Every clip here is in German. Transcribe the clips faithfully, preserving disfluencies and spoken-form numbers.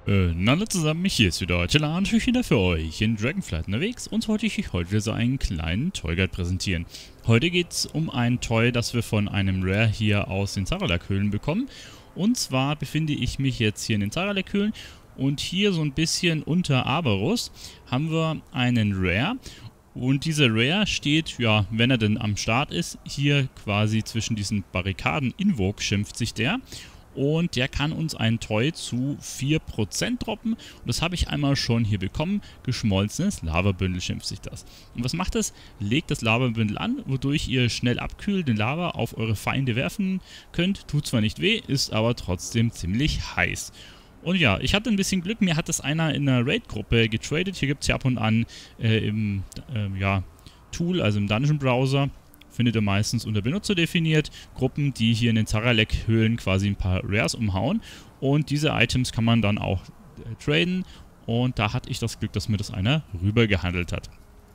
Äh, na alle zusammen, hier ist wieder Tilla und ich wieder für euch in Dragonflight unterwegs und wollte ich euch heute wieder so einen kleinen Toy Guide präsentieren. Heute geht es um ein Toy, das wir von einem Rare hier aus den Zaralek-Höhlen bekommen. Und zwar befinde ich mich jetzt hier in den Zaralek-Höhlen und hier so ein bisschen unter Aberus haben wir einen Rare. Und dieser Rare steht, ja, wenn er denn am Start ist, hier quasi zwischen diesen Barrikaden. Invoke schimpft sich der. Und der kann uns ein Toy zu vier Prozent droppen. Und das habe ich einmal schon hier bekommen. Geschmolzenes Lavabündel schimpft sich das. Und was macht das? Legt das Lavabündel an, wodurch ihr schnell abkühlt den Lava auf eure Feinde werfen könnt. Tut zwar nicht weh, ist aber trotzdem ziemlich heiß. Und ja, ich hatte ein bisschen Glück. Mir hat das einer in einer Raid-Gruppe getradet. Hier gibt es ja ab und an äh, im äh, ja, Tool, also im Dungeon-Browser, findet ihr meistens unter Benutzer definiert, Gruppen, die hier in den Zaralek-Höhlen quasi ein paar Rares umhauen. Und diese Items kann man dann auch äh, traden. Und da hatte ich das Glück, dass mir das einer rübergehandelt hat.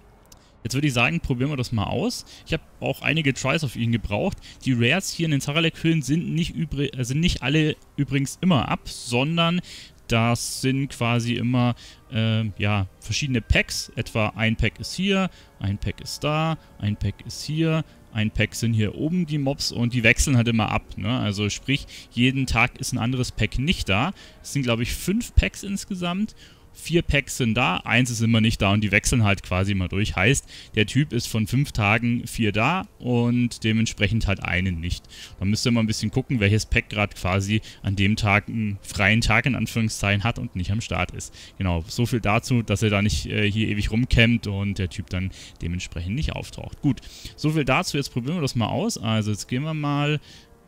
Jetzt würde ich sagen, probieren wir das mal aus. Ich habe auch einige Tries auf ihn gebraucht. Die Rares hier in den Zaralek-Höhlen sind nicht, übrig, also nicht alle übrigens immer ab, sondern das sind quasi immer äh, ja, verschiedene Packs. Etwa ein Pack ist hier, ein Pack ist da, ein Pack ist hier, ein Pack sind hier oben die Mobs und die wechseln halt immer ab. Ne? Also sprich, jeden Tag ist ein anderes Pack nicht da. Es sind, glaube ich, fünf Packs insgesamt. Vier Packs sind da, eins ist immer nicht da und die wechseln halt quasi immer durch. Heißt, der Typ ist von fünf Tagen vier da und dementsprechend halt einen nicht. Dann müsst ihr mal ein bisschen gucken, welches Pack gerade quasi an dem Tag einen freien Tag in Anführungszeichen hat und nicht am Start ist. Genau, so viel dazu, dass er da nicht äh, hier ewig rumkämmt und der Typ dann dementsprechend nicht auftaucht. Gut, so viel dazu, jetzt probieren wir das mal aus. Also jetzt gehen wir mal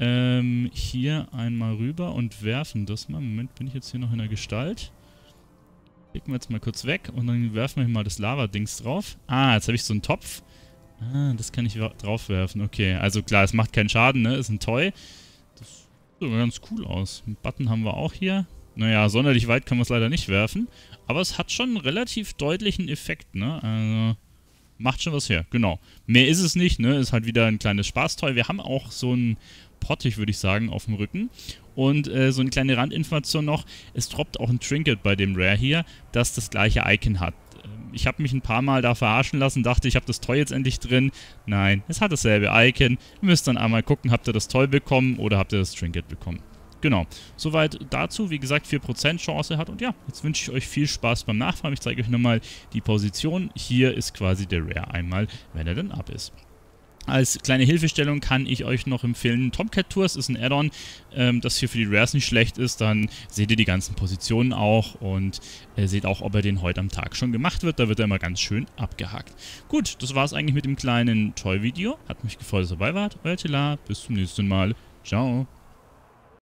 ähm, hier einmal rüber und werfen das mal. Moment, bin ich jetzt hier noch in der Gestalt? Klicken wir jetzt mal kurz weg und dann werfen wir mal das Lava-Dings drauf. Ah, jetzt habe ich so einen Topf. Ah, das kann ich drauf werfen. Okay, also klar, es macht keinen Schaden, ne? Ist ein Toy. Das sieht sogar ganz cool aus. Einen Button haben wir auch hier. Naja, sonderlich weit können wir es leider nicht werfen. Aber es hat schon einen relativ deutlichen Effekt, ne? Also, macht schon was her, genau. Mehr ist es nicht, ne? Ist halt wieder ein kleines Spaßtoy. Wir haben auch so einen Pottich, würde ich sagen, auf dem Rücken. Und äh, so eine kleine Randinformation noch, es droppt auch ein Trinket bei dem Rare hier, das das gleiche Icon hat. Ich habe mich ein paar Mal da verarschen lassen, dachte, ich habe das Toy jetzt endlich drin. Nein, es hat dasselbe Icon. Ihr müsst dann einmal gucken, habt ihr das Toy bekommen oder habt ihr das Trinket bekommen. Genau, soweit dazu. Wie gesagt, vier Prozent Chance hat. Und ja, jetzt wünsche ich euch viel Spaß beim Nachfahren. Ich zeige euch nochmal die Position. Hier ist quasi der Rare einmal, wenn er denn ab ist. Als kleine Hilfestellung kann ich euch noch empfehlen, Tomcat Tours ist ein Add-on, ähm, das hier für die Rares nicht schlecht ist. Dann seht ihr die ganzen Positionen auch und äh, seht auch, ob er den heute am Tag schon gemacht wird. Da wird er immer ganz schön abgehakt. Gut, das war es eigentlich mit dem kleinen Toy-Video. Hat mich gefreut, dass ihr dabei wart. Euer Tilla, bis zum nächsten Mal. Ciao.